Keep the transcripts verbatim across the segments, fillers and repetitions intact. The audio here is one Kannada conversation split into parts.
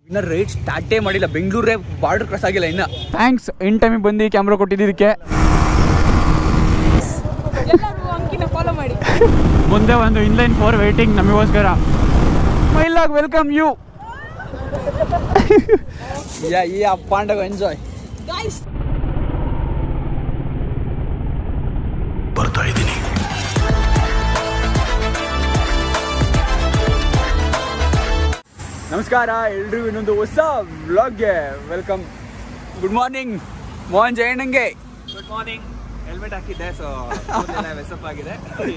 ಇನ್ನ ರೈಡ್ ಸ್ಟಾರ್ಟೇ ಮಾಡಿಲ್ಲ, ಬೆಂಗಳೂರೇ ಬಾರ್ಡರ್ ಕ್ರಾಸ್ ಆಗಿಲ್ಲ ಇನ್ನ. ಥ್ಯಾಂಕ್ಸ್ ಇನ್ ಟೈಮಿಗೆ ಬಂದು ಕ್ಯಾಮ್ರಾ ಕೊಟ್ಟಿದ್ದಕ್ಕೆ. ಫಾಲೋ ಮಾಡಿ. ಮುಂದೆ ಒಂದು ಇನ್ಲೈನ್ ಫೋರ್ ವೇಟಿಂಗ್ ನಮಗೋಸ್ಕರ. ಮೈಲಾಗ್ ವೆಲ್ಕಮ್ ಯು. ಯಾ ಈ ಪಾಂಡಗ ಎಂಜಾಯ್. ಬರ್ತಾ ಇದ್ದೀನಿ. ನಮಸ್ಕಾರ ಎಲ್ರಿಗೂ ಇನ್ನೊಂದು ಹೊಸ ವ್ಲಾಗ್ಗೆ ವೆಲ್ಕಮ್. ಗುಡ್ ಮಾರ್ನಿಂಗ್ ಮೋಹನ್ ಜಯಣ್ಣಂಗೆ. Good morning. ಹೆಲ್ಮೆಟ್ ಹಾಕಿದ್ದೆ, ಸೊ ವೆಸಪ್ ಆಗಿದೆ.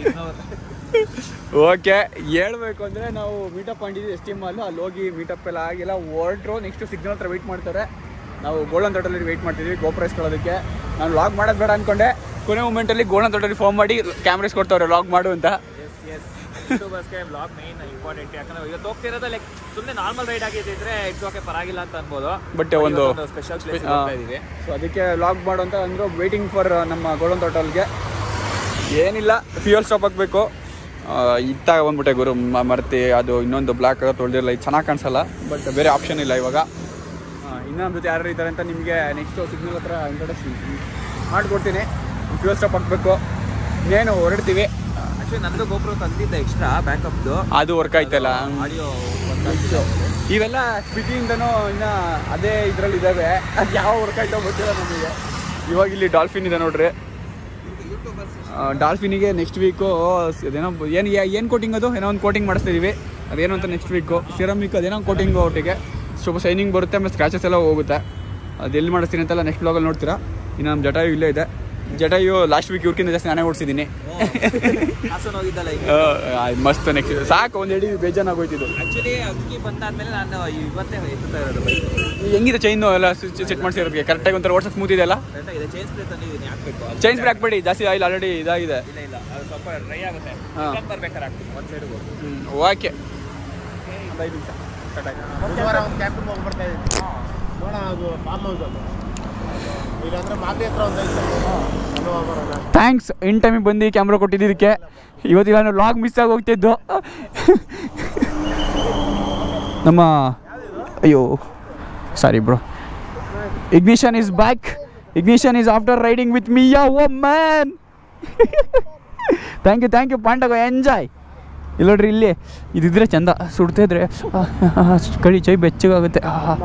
ಓಕೆ, ಹೇಳ್ಬೇಕು ಅಂದರೆ ನಾವು ಮೀಟಪ್ ಮಾಡಿದ್ವಿ ಎಸ್ ಟಿ ಮಾಲ್. ಅಲ್ಲಿ ಹೋಗಿ ಮೀಟಪ್ ಎಲ್ಲ ಆಗಿಲ್ಲ, ಹೊರಟ್ರು. ನೆಕ್ಸ್ಟ್ ಸಿಗ್ನಲ್ ಹತ್ರ ವೆಯ್ಟ್ ಮಾಡ್ತಾರೆ. ನಾವು ಗೋಲ್ಡನ್ ತೋಟಲ್ಲಿ ವೆಯ್ಟ್ ಮಾಡ್ತಿದ್ವಿ ಗೋಪ್ರ ಇಸ್ಕೊಳ್ಳೋದಕ್ಕೆ. ನಾನು ಲಾಗ್ ಮಾಡೋದು ಬೇಡ ಅಂದ್ಕೊಂಡೆ, ಕೊನೆ ಮೂಮೆಂಟಲ್ಲಿ ಗೋಲ್ಡನ್ ತೋಟಲ್ಲಿ ಫೋನ್ ಮಾಡಿ ಕ್ಯಾಮ್ರಾ ಇಸ್ಕೊಡ್ತಾವ್ರೆ ಲಾಗ್ ಮಾಡು ಅಂತ. ಯೂಟ್ಯೂಬರ್ಸ್ಗೆ ವ್ಲಾಗ್ ಮೇನ್ ಇಂಪಾರ್ಟೆಂಟ್. ಯಾಕಂದ್ರೆ ಇವತ್ತು ಹೋಗ್ತಿರೋದು ಲೈಕ್ ಸುಮ್ಮನೆ ನಾರ್ಮಲ್ ರೈಡ್ ಆಗಿದ್ರೆ ಇಟ್ಸ್ ಓಕೆ, ಪರವಾಗಿಲ್ಲ ಅಂತ ಅನ್ಬೋದು. ಬಟ್ ಒಂದು ಸ್ಪೆಷಲ್ ಪ್ಲೇಸ್ ಹೋಗ್ತಾ ಇದೀವಿ. ಸೊ ಅದಕ್ಕೆ ಲಾಗ್ ಮಾಡು ಅಂತ ಅಂದರು. ವೇಟಿಂಗ್ ಫಾರ್ ನಮ್ಮ ಗೋಲ್ಡನ್ ತೋಟಲ್ಗೆ. ಏನಿಲ್ಲ, ಫ್ಯೂಯಲ್ ಸ್ಟಾಪ್ ಹಾಕಬೇಕು. ಇತ್ತಾಗ ಬಂದ್ಬಿಟ್ಟೆ ಗುರು ಮರ್ತಿ. ಅದು ಇನ್ನೊಂದು ಬ್ಲಾಕ್ ತೊಳೆದಿರಲ್ಲ, ಇದು ಚೆನ್ನಾಗಿ ಕಾಣಿಸಲ್ಲ. ಬಟ್ ಬೇರೆ ಆಪ್ಷನ್ ಇಲ್ಲ ಇವಾಗ. ಇನ್ನೂ ನಮ್ಮ ಜೊತೆ ಯಾರು ಇದ್ದಾರೆ ಅಂತ ನಿಮಗೆ ನೆಕ್ಸ್ಟು ಸಿಗ್ನಲ್ ಹತ್ರ ಇಂಟ್ರೊಡಕ್ಷನ್ ಮಾಡಿಕೊಡ್ತೀನಿ. ಫ್ಯೂಯಲ್ ಸ್ಟಾಪ್ ಹಾಕಬೇಕು, ಇನ್ನೇನು ಹೊರಡ್ತೀವಿ. ಆಕ್ಚುಲಿ ನಂದು ಗೋಪ್ರ ತಂದಿದ್ದೆ ಎಕ್ಸ್ಟ್ರಾ ಬ್ಯಾಕಪ್ದು, ಅದು ವರ್ಕ್ ಆಯ್ತಲ್ಲ. ಆಡಿಯೋ ಇವೆಲ್ಲ ಸ್ಪಿಟಿಯಿಂದನೂ ಇನ್ನು ಅದೇ ಇದರಲ್ಲಿ ಇದ್ದಾವೆ. ಅದು ಯಾವ ವರ್ಕ್ ಆಯ್ತೋ ಗೊತ್ತಿಲ್ಲ ನಮಗೆ. ಇವಾಗ ಇಲ್ಲಿ ಡಾಲ್ಫಿನ್ ಇದೆ ನೋಡ್ರಿ. ಡಾಲ್ಫಿನಿಗೆ ನೆಕ್ಸ್ಟ್ ವೀಕು ಅದೇನೋ ಏನು ಏನು ಕೋಟಿಂಗ್, ಅದು ಏನೋ ಒಂದು ಕೋಟಿಂಗ್ ಮಾಡಿಸ್ತಿದ್ದೀವಿ. ಅದೇನೋ ಅಂತ ನೆಕ್ಸ್ಟ್ ವೀಕು ಸಿರಮಿಕ್ ಅದೇನೋ ಕೋಟಿಂಗ್ ಒಟ್ಟಿಗೆ ಸ್ವಲ್ಪ ಶೈನಿಂಗ್ ಬರುತ್ತೆ, ಆಮೇಲೆ ಸ್ಕ್ರಾಚಸ್ ಎಲ್ಲ ಹೋಗುತ್ತೆ. ಅದು ಎಲ್ಲಿ ಮಾಡಿಸ್ತೀನಿ ಅಂತೆಲ್ಲ ನೆಕ್ಸ್ಟ್ ಬ್ಲಾಗಲ್ಲಿ ನೋಡ್ತೀರಾ. ಇನ್ನು ನಮ್ಮ ಜಟಾಯು ಇಲ್ಲೇ ಇದೆ. ಜಟಾಯು ಲಾಸ್ಟ್ ವೀಕ್ ಇವ್ರಕ್ಕಿಂತ ಜಾಸ್ತಿ ನಾನೇ ಓಡಿಸಿದ್ದೀನಿ. ಮಸ್ತ್. ನೆಕ್ಸ್ಟ್ ಸಾಕು, ಒಂದು ಎಡಿ ಬೇಜಾನಾಗೋಯ್ತಿದ್ದು. ಆಕ್ಚುಲಿ ಅದಕ್ಕೆ ಬಂದಾದ್ಮೇಲೆ ನಾನು ಇವತ್ತೇ ಎತ್ತುತ್ತಾ ಇರೋದು. ಹೆಂಗಿದೆ ಚೈನು ಎಲ್ಲ ಸೆಟ್ ಮಾಡಿಸಿರೋದಕ್ಕೆ? ಕರೆಕ್ಟಾಗಿ ಒಂಥರ ಓಡ್ಸಕ್ಕೆ ಸ್ಮೂತ್ ಇದೆ ಅಲ್ಲ? ಇದೆ. ಚೈನ್ ಸ್ಪ್ರೇ ತಂದಿದ್ದೀನಿ, ಹಾಕ್ಬೇಕು. ಚೈನ್ ಸ್ಪ್ರೇ ಹಾಕ್ಬೇಡಿ, ಜಾಸ್ತಿ ಆಯಿಲ್ ಆಲ್ರೆಡಿ ಇದಾಗಿದೆ. ಇಲ್ಲ ಇಲ್ಲ, ಅದು ಸ್ವಲ್ಪ ಡ್ರೈ ಆಗುತ್ತೆ. ಬರ್ಬೇಕಾದ್ರೆ ಹಾಕ್ತೀನಿ ಒಂದು ಸೈಡ್ಗೆ. ಹ್ಞೂ ಓಕೆ. ಒಂದು ಐದು ನಿಮಿಷ ಕಟ್ ಆಯ್ತು. ಒಂದು ಕ್ಯಾಂಪಿಗೆ ಹೋಗಿ ಬರ್ತಾ ಇದ್ದೀನಿ ನೋಡೋಣ. ಅದು ಫಾರ್ಮ್ ಹೌಸ್ ಅದು ಇಲ್ಲಾಂದ್ರೆ ಮಾಗಡಿ ಹತ್ರ ಒಂದು ಐತೆ. ಥ್ಯಾಂಕ್ಸ್ ಇನ್ ಟೈಮಿಗೆ ಬಂದು ಕ್ಯಾಮ್ರಾ ಕೊಟ್ಟಿದ್ದಕ್ಕೆ. ಇವತ್ತಿಲ್ಲ ನಾನು ಲಾಗ್ ಮಿಸ್ ಆಗಿ ಹೋಗ್ತಿದ್ದು. ನಮ್ಮ ಅಯ್ಯೋ sorry bro. Ignition is back. Ignition is after riding with me. Yeah oh man. Thank you thank you ಪಾಂಡಗ, ಎಂಜಾಯ್. ಇಲ್ಲ ನೋಡ್ರಿ, ಇಲ್ಲಿ ಇದಿದ್ರೆ ಚಂದ. ಸುಡ್ತಿದ್ರೆ ಕಡಿ ಚೈ ಬೆಚ್ಚಗಾಗುತ್ತೆ.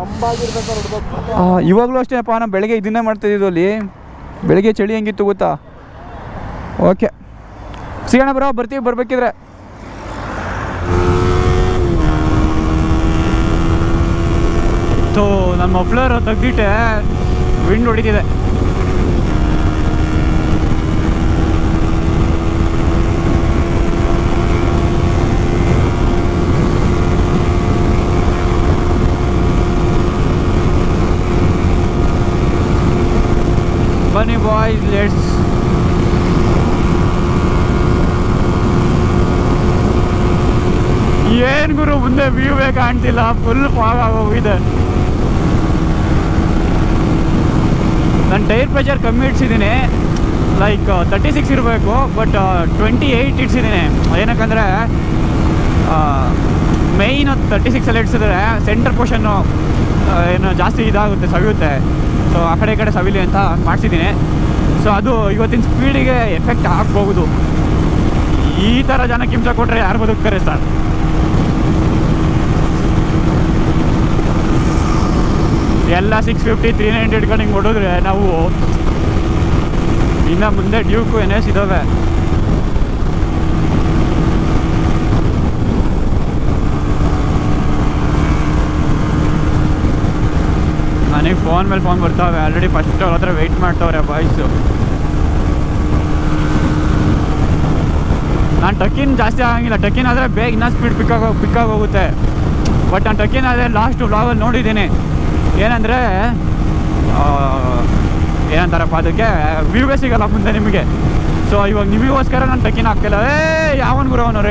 ಇವಾಗಲೂ ಅಷ್ಟೇ ಅಪ್ಪ, ನಾನು ಬೆಳಗ್ಗೆ ಇದನ್ನೇ ಮಾಡ್ತಾಯಿದ್ದು. ಅಲ್ಲಿ ಬೆಳಗ್ಗೆ ಚಳಿ ಹೆಂಗಿತ್ತು ಗೊತ್ತಾ? ಓಕೆ ಸಿಗೋಣ ಬ್ರೋ, ಬರ್ತೀವಿ ಬರ್ಬೇಕಿದ್ರೆ. ಸೊ ನನ್ನ ಮಫ್ಲರ್ ತೆಗ್ದಿಟ್ಟೆ, ವಿಂಡ್ ಹೊಡಿತಿದೆ. ಬನ್ನಿ ಬಾಯ್ಸ್, ಲೆಟ್ಸ್. ಏನು ಗುರು ಮುಂದೆ ವ್ಯೂವೇ ಕಾಣ್ತಿಲ್ಲ, ಫುಲ್ ಫಾಗ್ ಆಗೋಗಿದೆ. ನಾನು ಟೈರ್ ಪ್ರೆಷರ್ ಕಮ್ಮಿ ಇಡ್ಸಿದ್ದೀನಿ, ಲೈಕ್ ತರ್ಟಿ ಸಿಕ್ಸ್ ಇರಬೇಕು, ಬಟ್ ಟ್ವೆಂಟಿ ಏಯ್ಟ್ ಇಡ್ಸಿದ್ದೀನಿ. ಏನಕ್ಕಂದರೆ ಮೇಯ್ನ್ ತರ್ಟಿ ಸಿಕ್ಸಲ್ಲಿ ಇಡ್ಸಿದ್ರೆ ಸೆಂಟರ್ ಪೋರ್ಷನ್ನು ಏನು ಜಾಸ್ತಿ ಇದಾಗುತ್ತೆ, ಸವಿಯುತ್ತೆ. ಸೊ ಆ ಕಡೆ ಈ ಕಡೆ ಸವಿಲಿ ಅಂತ ಮಾಡಿಸಿದ್ದೀನಿ. ಸೊ ಅದು ಇವತ್ತಿನ ಸ್ಪೀಡಿಗೆ ಎಫೆಕ್ಟ್ ಆಗ್ಬೋದು. ಈ ಥರ ಜನಕ್ಕೆ ಹಿಂಸೆ ಕೊಟ್ಟರೆ ಯಾರು ಬದುಕ್ತಾರೆ ಸರ್? ಎಲ್ಲ ಸಿಕ್ಸ್ ಫಿಫ್ಟಿ ತ್ರೀ ನೈಂಟಿ ಇಟ್ಕೊಂಡು ಹಿಂಗೆ ಹೊಡೋದ್ರೆ ನಾವು ಇನ್ನು ಮುಂದೆ ಡ್ಯೂಕು ಎನ್ ಎಸ್ ಇದ್ದಾವೆ. ನನಗೆ ಫೋನ್ ಮೇಲೆ ಫೋನ್ ಬರ್ತಾವೆ. ಆಲ್ರೆಡಿ ಫಸ್ಟ್ ಅವ್ರ ಹತ್ರ ವೆಯ್ಟ್ ಮಾಡ್ತಾವ್ರೆ ಬಾಯ್ಸು. ನಾನು ಟಕ್ಕಿನ್ ಜಾಸ್ತಿ ಆಗಂಗಿಲ್ಲ. ಟಕ್ಕಿನ್ ಆದರೆ ಬೇಗ ಇನ್ನೂ ಸ್ಪೀಡ್ ಪಿಕ್ಕಾಗಿ ಪಿಕ್ಕಾಗಿ ಹೋಗುತ್ತೆ. ಬಟ್ ನಾನು ಟಕ್ಕಿನ್ ಆದರೆ ಲಾಸ್ಟ್ ವ್ಲಾಗಲ್ಲಿ ನೋಡಿದ್ದೀನಿ. ಏನಂದರೆ ಏನಂತಾರಪ್ಪ, ಅದಕ್ಕೆ ವ್ಯೂವೇ ಸಿಗೋಲ್ಲ ಮುಂದೆ ನಿಮಗೆ. ಸೊ ಇವಾಗ ನಿಮಗೋಸ್ಕರ ನಾನು ಟಕ್ಕಿನ್ ಹಾಕ್ತಿಲ್ಲ. ಏ ಯಾವನ್ ಗುರು ಅವನವ್ರೆ.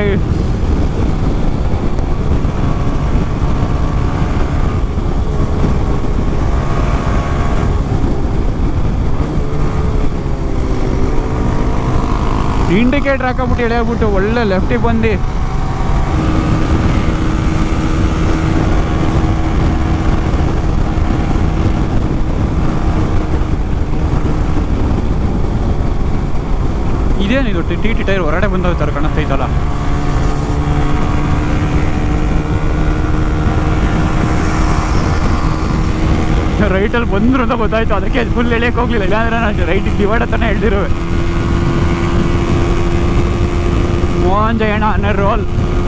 ಇಂಡಿಕೇಟ್ರ್ ಹಾಕೋಬಿಟ್ಟು ಎಳೆಯೋಗ್ಬಿಟ್ಟು ಒಳ್ಳೆ ಲೆಫ್ಟಿಗೆ ಬಂದು ಇದೇನಿದು ಟಿ ಟಿ ಟೈರ್ ಹೊರಗಡೆ ಬಂದವ ಥರ ಕಾಣಿಸ್ತೈತಲ್ಲ. ರೈಟಲ್ಲಿ ಬಂದ್ರು ಅಂತ ಗೊತ್ತಾಯ್ತು, ಅದಕ್ಕೆ ಫುಲ್ ಎಳೆಯಕ್ಕೆ ಹೋಗ್ಲಿಲ್ಲ, ಇಲ್ಲಾಂದ್ರೆ ನಾನು ರೈಟಿಗೆ ಡಿವೈಡ್ ಅಂತಾನೆ ಹೇಳ್ತಿರುವೆ. ಮೋಹನ್ ಜಯಣ್ಣ ಅನ್ನೋ ರೋಲ್.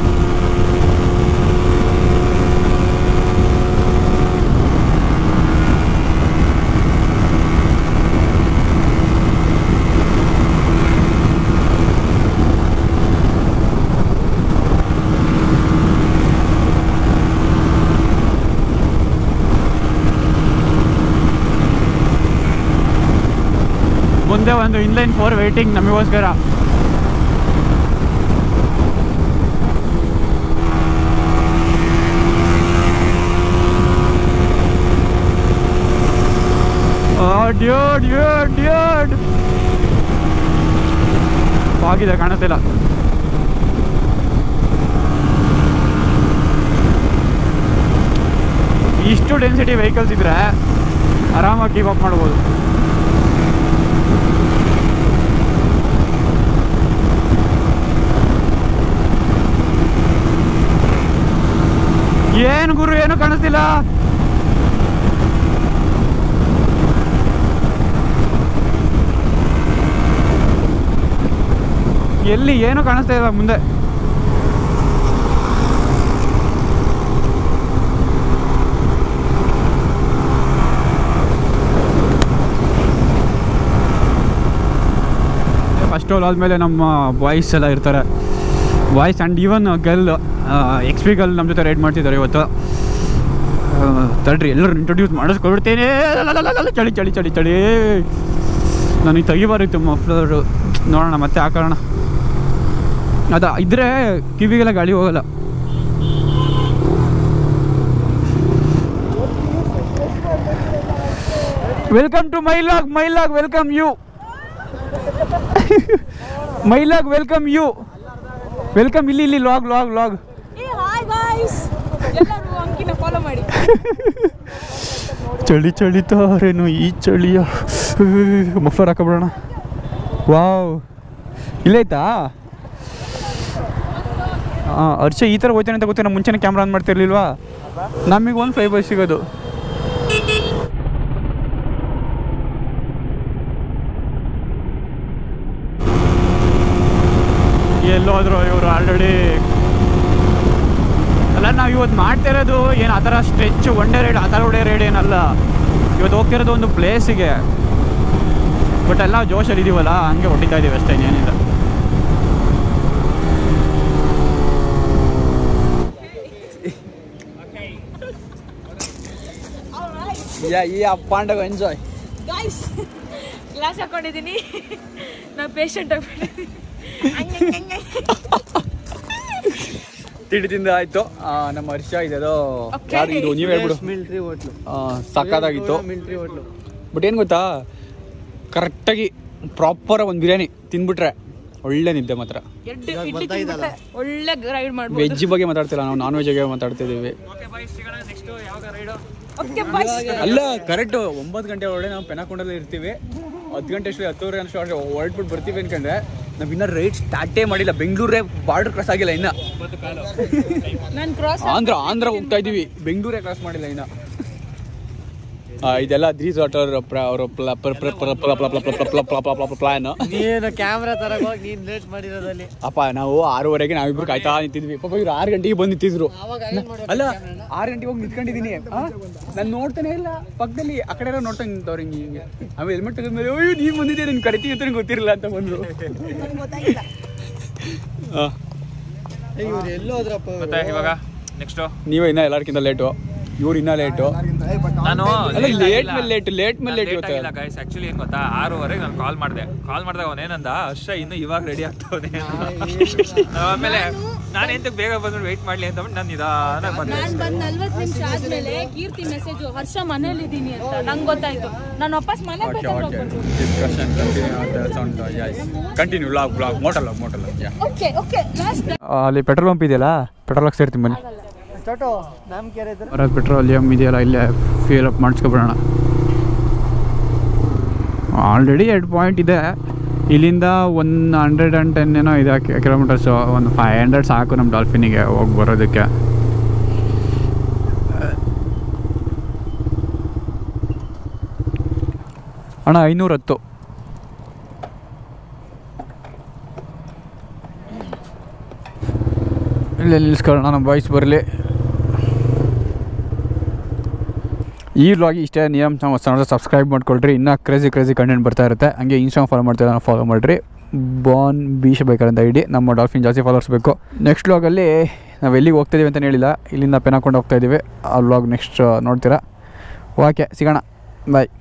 ಮುಂದೆ ಒಂದು ಇನ್ಲೈನ್ ಫೋರ್ ವೇಟಿಂಗ್ ನಮಗೋಸ್ಕರ. ಡ್ಯೂಡ್ ಡ್ಯೂಡ್ ಡ್ಯೂಡ್ ಆಗಿದೆ, ಕಾಣಿಸ್ತಿಲ್ಲ. ಇಷ್ಟು ಡೆನ್ಸಿಟಿ ವೆಹಿಕಲ್ಸ್ ಇದ್ರೆ ಆರಾಮಾಗಿ ಕೀಪ್ ಅಪ್ ಮಾಡ್ಬೋದು. ಏನು ಗುರು, ಏನು ಕಾಣಿಸ್ತಿಲ್ಲ. ಎಲ್ಲಿ ಏನು ಕಾಣಿಸ್ತಾ ಇಲ್ಲ ಮುಂದೆ. ಫಸ್ಟ್ ಹೋಲ್ ಆದಮೇಲೆ ನಮ್ಮ ಬಾಯ್ಸ್ ಎಲ್ಲ ಇರ್ತಾರೆ, boys and even girl, X P girl ನಮ್ಮ ಜೊತೆ ರೈಡ್ ಮಾಡ್ತಿದ್ದಾರೆ ಇವತ್ತು. ತಡ್ರಿ ಎಲ್ಲರೂ ಇಂಟ್ರೊಡ್ಯೂಸ್ ಮಾಡಿಸ್ಕೊಡ್ತೀನಿ. ಚಳಿ ಚಳಿ ಚಳಿ ಚಳಿ ನನಗೆ ತೆಗಿಬಾರಿತ್ತು ಮಫ್ಲರು, ನೋಡೋಣ ಮತ್ತೆ ಹಾಕೋಣ. ಅದ ಇದ್ರೆ ಕಿವಿಗೆಲ್ಲ ಗಾಳಿ ಹೋಗಲ್ಲ. Welcome to my log, my log welcome you, my log welcome you, welcome. ಇಲ್ಲಿ ಇಲ್ಲಿ ಲಾಗ್ ಲಾಗ್ ಲಾಗ್. ಎಲ್ಲರೂ ಅಂಕಿನ ಫಾಲೋ ಮಾಡಿ. ಚಳಿ ಚಳಿತಾರೇನು ಈ ಚಳಿಯ. ಮಫ್ಲರ್ ಹಾಕಬಿಡೋಣ. ವಾವ್, ಇಲ್ಲೈತಾ? ಹಾಂ, ಹರ್ಷ ಈ ಥರ ಹೋಗ್ತಾನೆ ಅಂತ ಗೊತ್ತೇ, ನಾವು ಮುಂಚೆನೇ ಕ್ಯಾಮ್ರಾ ಆನ್ ಮಾಡ್ತಿರ್ಲಿಲ್ವಾ? ನಮಗೆ ಒಂದು ಫ್ರೈ ಬಸ್ ಸಿಗೋದು. ಎಲ್ಲೋದ್ರು ಇವರು ಆಲ್ರೆಡಿ. ಅಲ್ಲ, ನಾವು ಇವತ್ತು ಮಾಡ್ತಿರೋದು ಏನು ಆ ಥರ ಸ್ಟ್ರೆಚ್ ಒನ್ ಡೇ ರೈಡ್, ಆ ಥರ ಒಡೆ ರೈಡ್ ಏನಲ್ಲ. ಇವತ್ತು ಹೋಗ್ತಿರೋದು ಒಂದು ಪ್ಲೇಸಿಗೆ, ಬಟ್ ಎಲ್ಲ ಜೋಶಲ್ಲಿ ಇದೀವಲ್ಲ, ಹಂಗೆ ಹೊಡಿತಾ ಇದ್ದೀವಿ ಅಷ್ಟೇ, ಏನಿಲ್ಲ. ಪಾಂಡವ ಎಂಜಾಯ್. ಗಾಯ್ಸ್, ಗ್ಲಾಸ್ ಹಾಕೊಂಡಿದ್ದೀನಿ, ನಾವು ಪೇಷಂಟ್ ಆಗ್ಬಿಟ್ಟಿದ್ದೀನಿ. ತಿಂಡಿ ತಿಂದ ಆಯ್ತು. ನಮ್ಮ ಹರ್ಷ ಇದೆಯೋ ಯಾರು ಇದು ನೀವ್ ಹೇಳ್ಬಿಡು. ಮಿಲ್ಟ್ರಿ ಹೋಟ್ಲು ಸಕ್ಕದಾಗಿತ್ತು. Military hotel. ಬಟ್ ಏನು ಗೊತ್ತಾ, ಕರೆಕ್ಟಾಗಿ ಪ್ರಾಪರ್ ಒಂದು ಬಿರಿಯಾನಿ ತಿಂದ್ಬಿಟ್ರೆ ಒಳ್ಳೆ ನಿದ್ದೆ ಮಾತ್ರ. ಒಳ್ಳೆ ರೈಡ್ ಮಾಡ್ಬೋದು. ವೆಜ್ ಬಗ್ಗೆ ಮಾತಾಡ್ತಿಲ್ಲ ನಾವು, ನಾನ್ ವೆಜ್ ಬಗ್ಗೆ ಮಾತಾಡ್ತಿದ್ದೀವಿ. ಅಲ್ಲ ಕರೆಕ್ಟ್ ಒಂಬತ್ತು ಗಂಟೆ ಒಳಗೆ ನಾವು ಪೆನಾಕೊಂಡಲ್ಲಿ ಇರ್ತೀವಿ. ಹತ್ತು ಗಂಟೆ ಅಷ್ಟು ಹತ್ತುವರೆ ಅಷ್ಟು ಹೊರಟ್ಬಿಟ್ಟು ಬರ್ತೀವಿ ಅನ್ಕೊಂಡ್ರೆ ನಾವ್ ಇನ್ನ ರೈಡ್ ಸ್ಟಾರ್ಟೇ ಮಾಡಿಲ್ಲ. ಬೆಂಗಳೂರೇ ಬಾರ್ಡರ್ ಕ್ರಾಸ್ ಆಗಿಲ್ಲ ಇನ್ನ. ಆಂಧ್ರ ಆಂಧ್ರ ಹೋಗ್ತಾ ಇದೀವಿ, ಬೆಂಗಳೂರೇ ಕ್ರಾಸ್ ಮಾಡಿಲ್ಲ ಇನ್ನ. ಇದೆಲ್ಲ ದ್ರೀಸ್ ವಾಟರ್ ಅವರ ಪ್ಲಾನ್. ನೀನು ಕ್ಯಾಮ್ರಾ ತರಕ್ ಹೋಗಿ ನೀನ್ ಲೇಟ್ ಮಾಡಿರೋದಲ್ಲಿ. ಅಪ್ಪ ನಾವು ಆರೂವರೆಗೆ ನಾವಿಬ್ರು ಕಾಯ್ತಾ ನಿಂತಿದ್ವಿ. ಪಾಪ ಇವ್ರು ಆರು ಗಂಟೆಗೆ ಬಂದು ನಿಂತಿದ್ರು. ಅಲ್ಲ ಆರು ಗಂಟೆಗೆ ಹೋಗಿ ನಿಂತ್ಕೊಂಡಿದೀನಿ. ನಾನು ನೋಡ್ತಾನೆ ಇಲ್ಲ ಪಕ್ಕದಲ್ಲಿ, ಆ ಕಡೆ ಎಲ್ಲ ನೋಡ್ತಾ ನಿಂತವ್ರು ಹಿಂಗೆ ಹಿಂಗೆ. ಆಮೇಲೆ ಹೆಲ್ಮೆಟ್ ತೆಗೆದ್ಮೇಲೆ ಅಯ್ಯೋ ನೀವ್ ಬಂದಿದ್ದೆ, ನಿನ್ ಕರಿತೀವಿ ಅಂತ ಗೊತ್ತಿರಲಿಲ್ಲ ಅಂತ ಬಂದ್ರು. ಇವ್ರು ಎಲ್ಲೋದ್ರಪ್ಪ. ಮತ್ತೆ ಇವಾಗ ನೆಕ್ಸ್ಟ್ ನೀವೇ ಇನ್ನ ಎಲ್ಲಾರ್ಕಿಂತ ಲೇಟು, ಇವ್ರು ಇನ್ನ ಲೇಟು. ನಾನು ಲೇಟ್ ಮೇಲೆ ಲೇಟ್ ಲೇಟ್ ಮೇಲೆ ಲೇಟ್ ಇವತ್ತು. ಗೈಸ್ ಆಕ್ಚುಲಿ ಏನ್ ಗೊತ್ತಾ, ಆರೂವರೆಗೆ ನಾನು ಕಾಲ್ ಮಾಡಿದೆ. ಕಾಲ್ ಮಾಡಿದಾಗ ಅವನೇನಂದ, ಹರ್ಷ ಇನ್ನು ಇವಾಗ ರೆಡಿ ಆಗ್ತವನೆ. ಆಮೇಲೆ ನಾನು ಎಂತ ಬೇಗ ಬಂದು ವೆಯ್ಟ್ ಮಾಡ್ಲಿ ಅಂತ ನಾನು ನಿಧಾನ ಬಂದೆ. ನಾನು ಬಂದ್ ನಲ್ವತ್ತು ನಿಮಿಷ ಆದ್ಮೇಲೆ ಕೀರ್ತಿ ಮೆಸೇಜ್, ಹರ್ಷ ಮನೇಲಿ ಇದೀನಿ ಅಂತ ನಂಗೆ ಗೊತ್ತಾಯ್ತು. ನಾನು ವಾಪಸ್ ಮನೆ continue log blog motel log motel log. Okay okay last ಅಲ್ಲಿ ಪೆಟ್ರೋಲ್ ಪಂಪ್ ಇದೆಯಲ್ಲ, ಪೆಟ್ರೋಲ್ ಹಾಕ್ಸಿ ಇರ್ತೀನಿ ಬನ್ನಿ. ಬರೋದು ಪೆಟ್ರೋಲಿಯಂ ಇದೆಯಲ್ಲ, ಇಲ್ಲೇ ಫ್ಯೂಲ್ ಅಪ್ ಮಾಡಿಸ್ಕೊಬಿಡೋಣ. ಆಲ್ರೆಡಿ ಎರಡು ಪಾಯಿಂಟ್ ಇದೆ, ಇಲ್ಲಿಂದ ಒನ್ ಹಂಡ್ರೆಡ್ ಆ್ಯಂಡ್ ಟೆನ್ ಏನೋ ಇದೆ ಕಿಲೋಮೀಟರ್ಸು. ಒಂದು ಫೈವ್ ಹಂಡ್ರೆಡ್ ಸಾಕು ನಮ್ಮ ಡಾಲ್ಫಿನಿಗೆ ಹೋಗಿ ಬರೋದಕ್ಕೆ. ಅಣ್ಣ ಐನೂರ ಹತ್ತು. ಇಲ್ಲೇ ನಿಲ್ಲಿಸ್ಕೊಳ್ಳೋಣ, ನಮ್ಮ ವಾಯ್ಸ್ ಬರಲಿ. ಈ ವ್ಲಾಗ್ ಇಷ್ಟೇ. ನಿಯಮ್ ಚಾನಲ್ ಸಬ್ಸ್ಕ್ರೈಬ್ ಮಾಡ್ಕೊಳ್ರಿ. ಇನ್ನೂ ಕ್ರೇಜಿ ಕ್ರೇಜಿ ಕಂಟೆಂಟ್ ಬರ್ತಾ ಇರುತ್ತೆ. ಹಂಗೆ ಇನ್ಸ್ಟಾಗ್ರಾಮ್ ಫಾಲೋ ಮಾಡ್ತೀರಾ, ಫಾಲೋ ಮಾಡಿರಿ. ಬಾನ್ ಬೀಶ್ ಬೇಕಾದಂಥ ಐಡಿ. ನಮ್ಮ ಡಾಲ್ಫಿನ್ ಜಾಸ್ತಿ ಫಾಲೋವರ್ಸ್ ಬೇಕು. ನೆಕ್ಸ್ಟ್ ವ್ಲಾಗಲ್ಲಿ ನಾವು ಎಲ್ಲಿಗೆ ಹೋಗ್ತಾಯಿದ್ದೀವಿ ಅಂತಲೇ ಹೇಳಿಲ್ಲ. ಇಲ್ಲಿಂದ ಪೆನ್ ಹಾಕೊಂಡು ಹೋಗ್ತಾಯಿದ್ದೀವಿ. ಆ ವ್ಲಾಗ್ ನೆಕ್ಸ್ಟ್ ನೋಡ್ತೀರಾ. ಓಕೆ, ಸಿಗೋಣ. ಬಾಯ್.